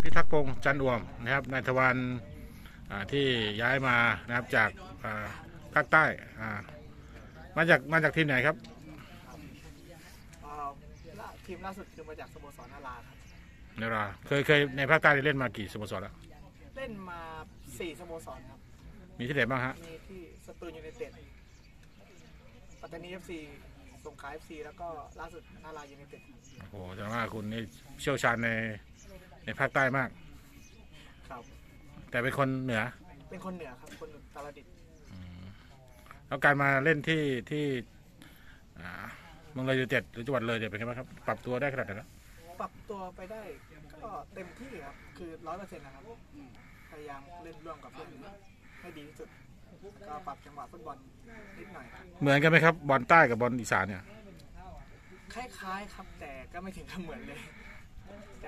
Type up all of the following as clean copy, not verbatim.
พิทักษ์พงษ์จันทร์อ่วมนะครับนายทวารที่ย้ายมานะครับจากภาคใต้มาจากทีมไหนครับทีมล่าสุดคือมาจากสโมสรนาราครับนาราเคยในภาคใต้เล่นมากี่สโมสรแล้วเล่นมา4สโมสรครับมีที่ไหนบ้างฮะมีที่สตูลยูไนเต็ดปัตตานี FC สงขลา FC แล้วก็ล่าสุดนารายูไนเต็ดโอ้โหแสดงว่าคุณนี่เชี่ยวชาญในภาคใต้มากครับแต่เป็นคนเหนือครับคนอุตรดิตถ์แล้วการมาเล่นที่เมืองเลยยูไนเต็ดหรือจังหวัดเลยเป็นไงบ้างครับปรับตัวได้ขนาดไหนแล้วปรับตัวไปได้ก็เต็มที่ครับคือ 100% นะครับพยายามเล่นร่วมกับเพื่อนให้ดีที่สุดก็ปรับจังหวะฟุตบอลนิดหน่อยเหมือนกันไหมครับบอลใต้กับบอลอีสานเนี่ยคล้ายๆครับแต่ก็ไม่ถึงกับเหมือนเลยจะ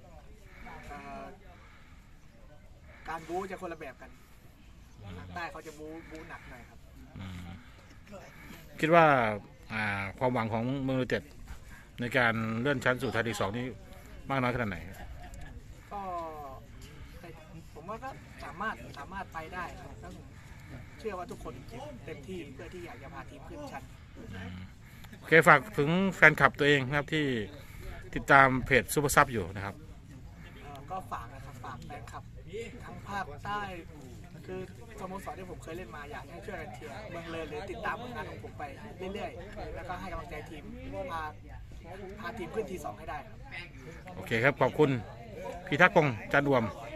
การบู๊จะคนละแบบกันทางใต้เขาจะบู๊หนักหน่อยครับคิดว่าความหวังของเมืองยูไนเต็ดในการเลื่อนชั้นสู่ไทยลีก 2นี้มากน้อยขนาดไหนก็ผมว่าก็สามารถไปได้ครับแล้วผมเชื่อว่าทุกคนเต็มที่เพื่อที่อยากจะพาทีมขึ้นชั้นโอเคฝากถึงแฟนคลับตัวเองนะครับที่ติดตามเพจซูเปอร์ซับอยู่นะครับก็ฝากนะครับฝากแฟนคลับทั้งภาคใต้คือสโมสรที่ผมเคยเล่นมาอยากให้ช่วยกันเชียร์เมืองเลยหรือติดตามผลงานของผมไปเรื่อยๆแล้วก็ให้กำลังใจทีมพาทีมขึ้นที 2ให้ได้โอเคครับขอบคุณพิทักษ์พงษ์จันทร์อ่วม